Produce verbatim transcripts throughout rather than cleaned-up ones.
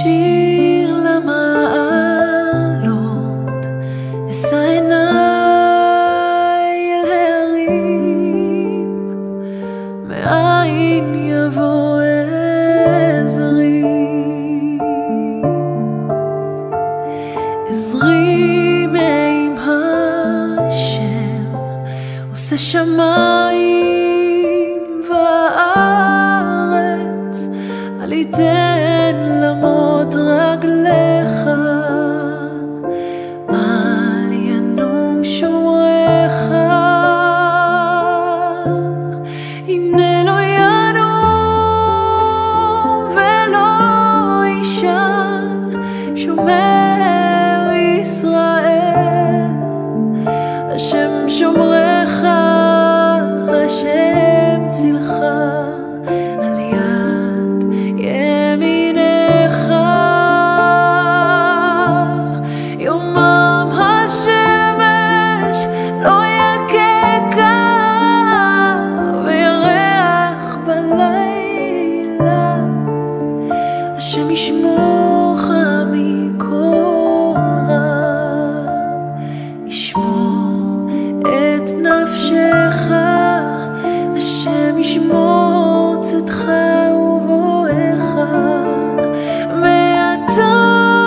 שיר למעלות, אשא עיניי אל ההרים, מאין יבוא עזרי. עזרי מעם השם, עושה שמיים וארץ, אל יתן למוט רגליך, אל ינום שומרך. הנה לא ינום ולא יישן, שומר ישראל, השם שומרך, השם צילך, על יד ימינך. יומם השמש לא יככה, וירח בלילה, השם ישמורך מכל רע, ישמור את נפשך, השם ישמור צאתך ובואך, מעתה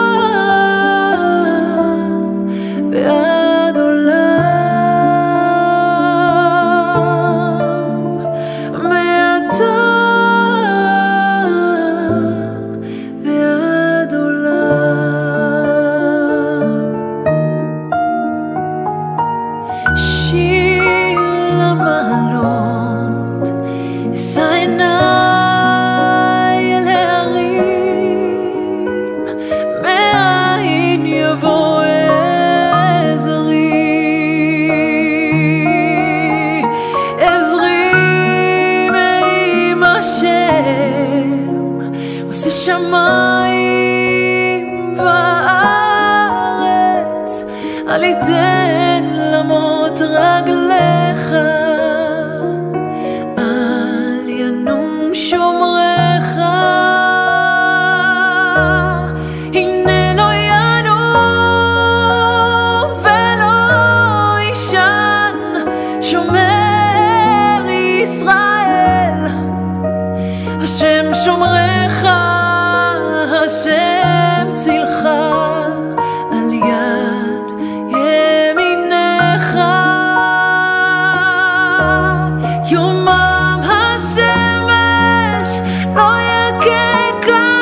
ועד עולם, מעתה ועד עולם. שיר למעלות, אשא עיניי אל ההרים, מאין יבוא עזרי. עזרי מעם השם, עושה שמיים וארץ, אל יתן למוט רגליך, אל ינום שומרך. הנה לא ינום ולא יישן, שומר ישראל, השם שומרך, השם צילך, על יד ימינך. יומם השמש לא יככה,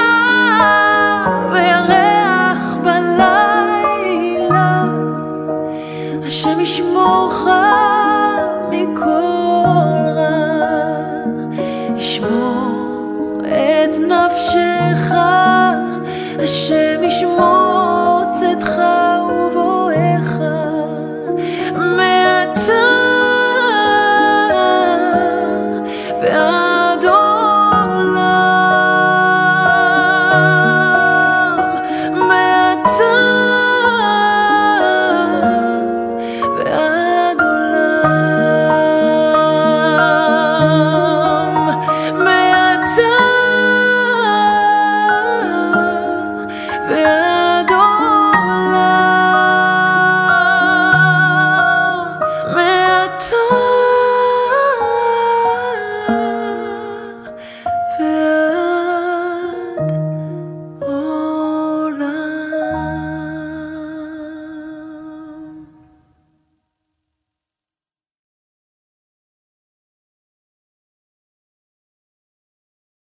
וירח בלילה, השם ישמורך מכל רע, ישמור את נפשך, השם ישמור צאתך